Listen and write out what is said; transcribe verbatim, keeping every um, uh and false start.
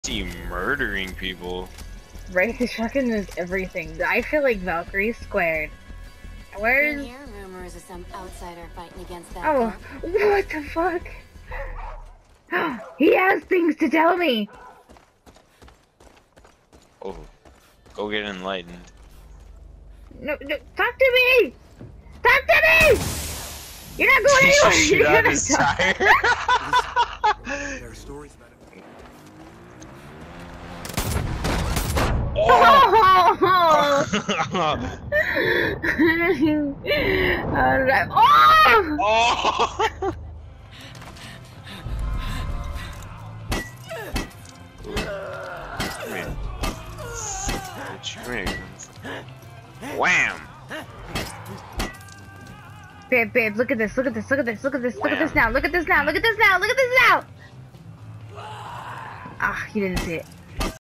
See murdering people. Right, the shotgun is everything. I feel like Valkyrie squared. Where's... Hear rumors of some outsider fighting against that. Oh, what the fuck? He has things to tell me! Oh, go get enlightened. No, no, talk to me! Talk to me! You're not going anywhere! Shoot You're out gonna his talk. tire. There are stories about it. Oh! Oh! Oh! Wham! Babe, babe, look at this, look at this, look at this, look at this, look at this now, look at this now, look at this now, look at this now! Ah, you didn't see it.